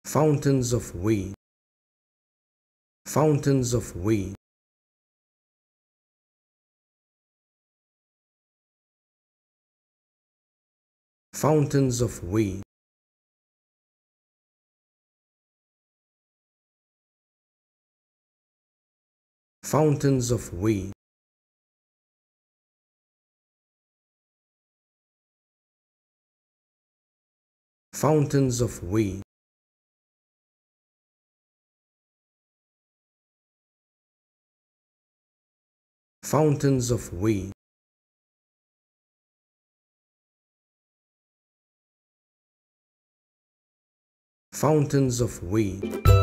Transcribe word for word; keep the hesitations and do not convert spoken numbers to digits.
fountains of weed, fountains of weed, fountains of weed, fountains of weed, fountains of weed, fountains of weed, fountains of weed.